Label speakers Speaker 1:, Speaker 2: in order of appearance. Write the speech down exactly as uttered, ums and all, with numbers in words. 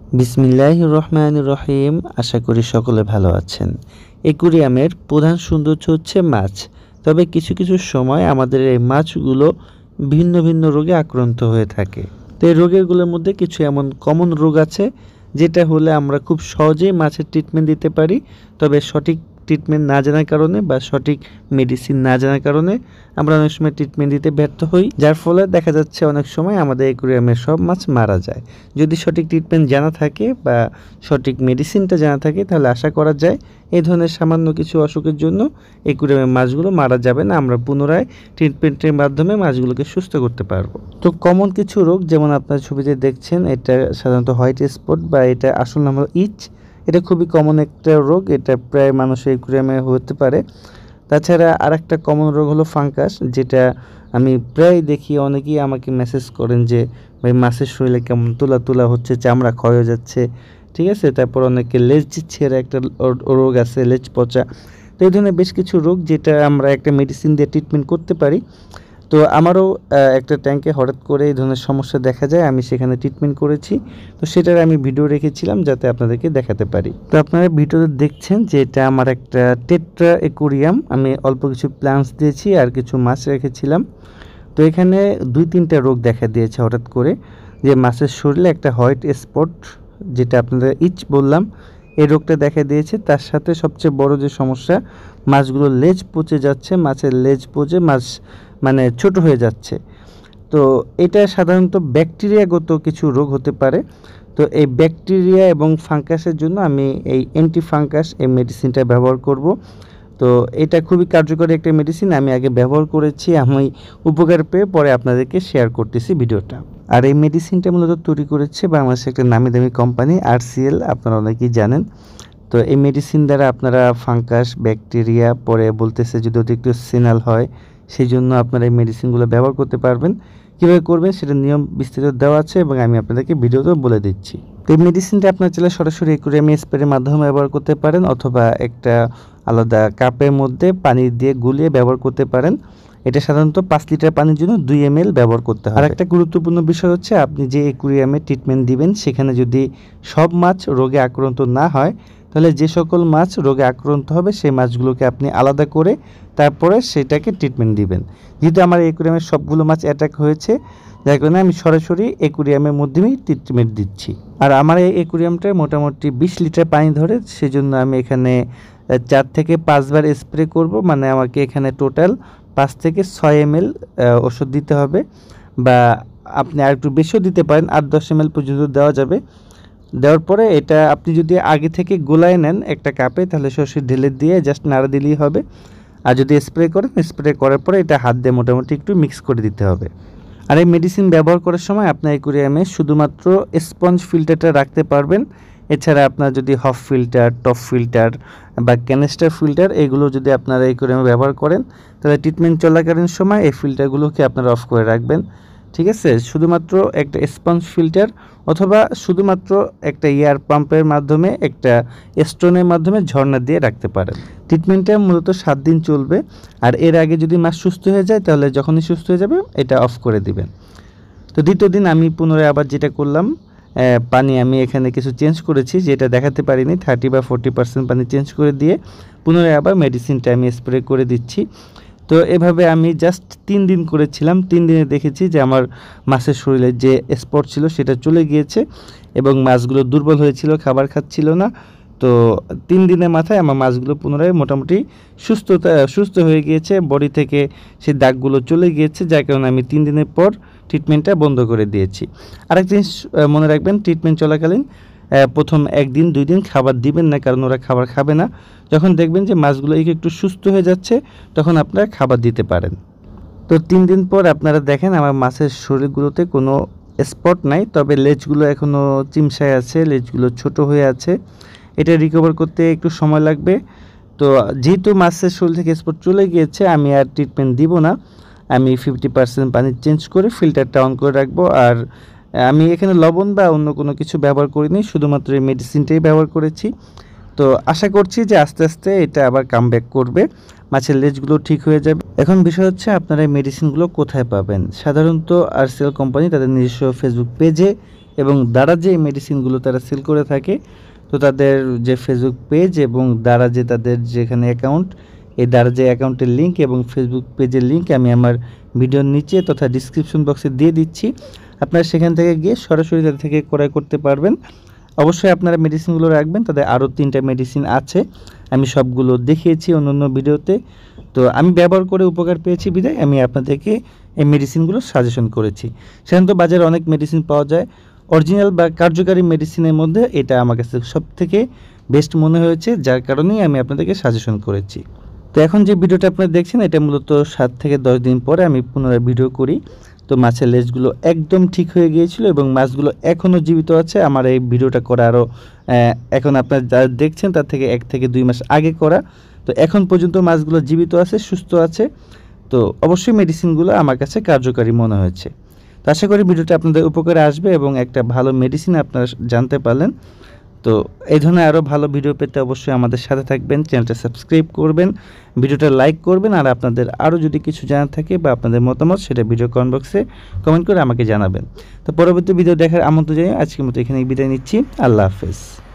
Speaker 1: বিসমিল্লাহির রহমানির রহিম। আশা করি সকলে ভালো আছেন। অ্যাকুরিয়ামের প্রধান সৌন্দর্য হচ্ছে মাছ, তবে কিছু কিছু সময় আমাদের এই মাছগুলো ভিন্ন ভিন্ন রোগে আক্রান্ত হয়ে থাকে। তো এই রোগেরগুলোর মধ্যে কিছু এমন কমন রোগ আছে যেটা হলে আমরা খুব সহজেই মাছের ট্রিটমেন্ট দিতে পারি, তবে সঠিক ট্রিটমেন্ট না জানার কারণে বা সঠিক মেডিসিন না জানার কারণে আমরা অনেক সময় ট্রিটমেন্ট দিতে ব্যর্থ হই, যার ফলে দেখা যাচ্ছে অনেক সময় আমাদের অ্যাকুরিয়ামের সব মাছ মারা যায়। যদি সঠিক ট্রিটমেন্ট জানা থাকে বা সঠিক মেডিসিনটা জানা থাকে তাহলে আশা করা যায় এই ধরনের সামান্য কিছু অসুখের জন্য অ্যাকুরিয়ামের মাছগুলো মারা যাবে না, আমরা পুনরায় ট্রিটমেন্টের মাধ্যমে মাছগুলোকে সুস্থ করতে পারবো। তো কমন কিছু রোগ, যেমন আপনার ছবিতে দেখছেন, এটা সাধারণত হোয়াইট স্পট বা এটা আসল নাম হলো ইচ। এটা খুবই কমন একটা রোগ, এটা প্রায় মানুষের অ্যাকুরিয়ামে হতে পারে। তাছাড়া আরেকটা কমন রোগ হলো ফাঙ্গাস, যেটা আমি প্রায় দেখি অনেকেই আমাকে মেসেজ করেন যে ভাই মাছের শরীরে কেমন তুলা তুলা হচ্ছে, চামড়া ক্ষয় হয়ে যাচ্ছে, ঠিক আছে। তারপর অনেকে লেজ ছেঁড়া একটা রোগ আছে, লেজ পচা। তো এই ধরনের বেশ কিছু রোগ যেটা আমরা একটা মেডিসিন দিয়ে ট্রিটমেন্ট করতে পারি। তো আমারও একটা ট্যাঙ্কে হঠাৎ করে এই ধরনের সমস্যা দেখা যায়, আমি সেখানে ট্রিটমেন্ট করেছি। তো সেটার আমি ভিডিও রেখেছিলাম যাতে আপনাদেরকে দেখাতে পারি। তো আপনারা ভিডিওতে দেখছেন যে এটা আমার একটা টেট্রা অ্যাকুরিয়াম, আমি অল্প কিছু প্ল্যান্টস দিয়েছি আর কিছু মাছ রেখেছিলাম। তো এখানে দুই তিনটা রোগ দেখা দিয়েছে হঠাৎ করে, যে মাছের শরীরে একটা হোয়াইট স্পট, যেটা আপনাদের ইচ বললাম, এই রোগটা দেখা দিয়েছে। তার সাথে সবচেয়ে বড় যে সমস্যা, মাছগুলো লেজ পচে যাচ্ছে, মাছের লেজ পচে মাছ মানে ছোট হয়ে যাচ্ছে। তো এটা সাধারণত ব্যাকটেরিয়াগত কিছু রোগ হতে পারে। তো এই ব্যাকটেরিয়া এবং ফাঙ্গাসের জন্য আমি এই অ্যান্টি ফাঙ্গাস এই মেডিসিনটা ব্যবহার করব। তো এটা খুবই কার্যকরী একটা মেডিসিন, আমি আগে ব্যবহার করেছি, আমি উপকার পেয়ে পরে আপনাদেরকে শেয়ার করতেছি ভিডিওটা। আর এই মেডিসিনটা মূলত তৈরি করেছে বাংলাদেশের একটা নামি দামি কোম্পানি আরসিএল, আপনারা অনেকেই জানেন। তো এই মেডিসিন দ্বারা আপনারা ফাঙ্গাস, ব্যাকটেরিয়া, পরে বলতেছে যদি অতিরিক্ত সিনাল হয় সেই জন্য আপনারা এই মেডিসিনগুলো ব্যবহার করতে পারবেন। কীভাবে করবেন সেটা নিয়ম বিস্তারিত দেওয়া আছে এবং আমি আপনাদেরকে ভিডিওতেও বলে দিচ্ছি। তো এই মেডিসিনটা আপনার চাইলে সরাসরি অ্যাকুরিয়ামে স্প্রের মাধ্যমে ব্যবহার করতে পারেন, অথবা একটা আলাদা কাপের মধ্যে পানি দিয়ে গুলিয়ে ব্যবহার করতে পারেন। এটা সাধারণত পাঁচ লিটার পানির জন্য দুই এম এল ব্যবহার করতে হবে। আর একটা গুরুত্বপূর্ণ বিষয় হচ্ছে, আপনি যে অ্যাকুরিয়ামে ট্রিটমেন্ট দিবেন সেখানে যদি সব মাছ রোগে আক্রান্ত না হয়, তাহলে যে সকল মাছ রোগে আক্রান্ত হবে সেই মাছগুলোকে আপনি আলাদা করে তারপরে সেটাকে ট্রিটমেন্ট দিবেন। যেহেতু আমার অ্যাকুরিয়ামের সবগুলো মাছ অ্যাটাক হয়েছে, যার কারণে আমি সরাসরি অ্যাকুরিয়ামের মাধ্যমেই ট্রিটমেন্ট দিচ্ছি। আর আমার এই অ্যাকুরিয়ামটায় মোটামুটি বিশ লিটার পানি ধরে, সেজন্য আমি এখানে চার থেকে পাঁচবার স্প্রে করব, মানে আমাকে এখানে টোটাল পাঁচ থেকে ছয় এম এল ওষুধ দিতে হবে, বা আপনি আর একটু বেশিও দিতে পারেন, আট দশ এম এল পর্যন্ত দেওয়া যাবে। দেওয়ার পরে এটা আপনি যদি আগে থেকে গোলায় নেন একটা কাপে, তাহলে সরাসরি ঢেলে দিয়ে জাস্ট নাড়া দিলেই হবে। আর যদি স্প্রে করেন, স্প্রে করার পরে এটা হাত দিয়ে মোটামুটি একটু মিক্স করে দিতে হবে। আর এই মেডিসিন ব্যবহার করার সময় আপনার অ্যাকুরিয়ামে শুধুমাত্র স্পঞ্জ ফিল্টারটা রাখতে পারবেন। এছাড়া আপনার যদি হফ ফিল্টার, টপ ফিল্টার বা ক্যানিস্টার ফিল্টার, এগুলো যদি আপনারা অ্যাকুরিয়ামে ব্যবহার করেন, তাহলে ট্রিটমেন্ট চলাকালীন সময় এই ফিল্টারগুলোকে আপনারা অফ করে রাখবেন, ঠিক আছে। শুধুমাত্র একটা স্পঞ্জ ফিল্টার অথবা শুধুমাত্র একটা এয়ার পাম্পের মাধ্যমে, একটা স্টোনের মাধ্যমে ঝর্ণা দিয়ে রাখতে পারেন। ট্রিটমেন্টটা মূলত সাত দিন চলবে। আর এর আগে যদি মাছ সুস্থ হয়ে যায়, তাহলে যখনই সুস্থ হয়ে যাবে এটা অফ করে দিবেন। তো দ্বিতীয় দিন আমি পুনরায় আবার যেটা করলাম, পানি আমি এখানে কিছু চেঞ্জ করেছি, যেটা দেখাতে পারিনি, থার্টি বা ফোরটি পার্সেন্ট পানি চেঞ্জ করে দিয়ে পুনরায় আবার মেডিসিনটা আমি স্প্রে করে দিচ্ছি। তো এভাবে আমি জাস্ট তিন দিন করেছিলাম। তিন দিনে দেখেছি যে আমার মাছের শরীরে যে স্পট ছিল সেটা চলে গিয়েছে এবং মাছগুলো দুর্বল হয়েছিল, খাবার খাচ্ছিল না। তো তিন দিনের মাথায় আমার মাছগুলো পুনরায় মোটামুটি সুস্থতা সুস্থ হয়ে গিয়েছে, বডি থেকে সেই দাগগুলো চলে গিয়েছে, যার কারণে আমি তিন দিনের পর ট্রিটমেন্টটা বন্ধ করে দিয়েছি। আরেকটা জিনিস মনে রাখবেন, ট্রিটমেন্ট চলাকালীন প্রথম একদিন দুই দিন খাবার দিবেন না, কারণ ওরা খাবার খাবে না। যখন দেখবেন যে মাছগুলো একটু সুস্থ হয়ে যাচ্ছে, তখন আপনারা খাবার দিতে পারেন। তো তিন দিন পর আপনারা দেখেন আমার মাছের শরীরগুলোতে কোনো স্পট নাই, তবে লেজগুলো এখনও চিমসায় আছে, লেজগুলো ছোট হয়ে আছে। এটা রিকভার করতে একটু সময় লাগবে। তো যেহেতু মাছের শরীর থেকে স্পট চলে গিয়েছে, আমি আর ট্রিটমেন্ট দিব না, আমি ফিফটি পার্সেন্ট পানি চেঞ্জ করে ফিল্টারটা অন করে রাখবো। আর আমি এখানে লবণ বা অন্য কোনো কিছু ব্যবহার করিনি, শুধুমাত্র এই মেডিসিনটাই ব্যবহার করেছি। তো আশা করছি যে আস্তে আস্তে এটা আবার কামব্যাক করবে, মাছের লেজগুলো ঠিক হয়ে যাবে। এখন বিষয় হচ্ছে আপনারা এই মেডিসিনগুলো কোথায় পাবেন। সাধারণত আরসিএল কোম্পানি তাদের নিজস্ব ফেসবুক পেজে এবং দারাজ যে মেডিসিনগুলো তারা সেল করে থাকে, তো তাদের যে ফেসবুক পেজ এবং দারাজে তাদের যেখানে অ্যাকাউন্ট, এই দারাজে অ্যাকাউন্টের লিঙ্ক এবং ফেসবুক পেজের লিঙ্ক আমি আমার ভিডিওর নিচে তথা ডিসক্রিপশন বক্সে দিয়ে দিচ্ছি। আপনারা সেখান থেকে গিয়ে সরাসরি তাদের থেকে ক্রয় করতে পারবেন। অবশ্যই আপনারা মেডিসিনগুলো রাখবেন, তাদের আরও তিনটা মেডিসিন আছে, আমি সবগুলো দেখিয়েছি অন্য অন্য ভিডিওতে। তো আমি ব্যবহার করে উপকার পেয়েছি বিধায় আমি আপনাদেরকে এই মেডিসিনগুলো সাজেশন করেছি। সাধারণত বাজারে অনেক মেডিসিন পাওয়া যায়, অরিজিনাল বা কার্যকারী মেডিসিনের মধ্যে এটা আমার কাছে সবথেকে বেস্ট মনে হয়েছে, যার কারণেই আমি আপনাদেরকে সাজেশন করেছি। তো এখন যে ভিডিওটা আপনারা দেখছেন এটা মূলত সাত থেকে দশ দিন পরে আমি পুনরায় ভিডিও করি। তো মাছের লেজগুলো একদম ঠিক হয়ে গিয়েছিল এবং মাছগুলো এখনও জীবিত আছে। আমার এই ভিডিওটা করা আরও এখন আপনারা যা দেখছেন তার থেকে এক থেকে দুই মাস আগে করা। তো এখন পর্যন্ত মাছগুলো জীবিত আছে, সুস্থ আছে। তো অবশ্যই মেডিসিনগুলো আমার কাছে কার্যকারী মনে হয়েছে। তো আশা করি ভিডিওটা আপনাদের উপকারে আসবে এবং একটা ভালো মেডিসিন আপনারা জানতে পারলেন। তো এই ধরনের আরও ভালো ভিডিও পেতে অবশ্যই আমাদের সাথে থাকবেন, চ্যানেলটা সাবস্ক্রাইব করবেন, ভিডিওটা লাইক করবেন, আর আপনাদের আরও যদি কিছু জানার থাকে বা আপনাদের মতামত সেটা ভিডিও কমেন্ট বক্সে কমেন্ট করে আমাকে জানাবেন। তো পরবর্তী ভিডিও দেখার আমন্ত্রণ জানিয়ে আজকের মতো এখানেই বিদায় নিচ্ছি। আল্লাহ হাফেজ।